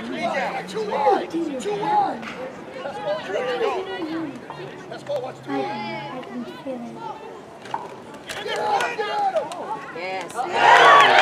Too wide. Too wide. Let's go. Watch the I can feel it. Get out. Get out. Yes.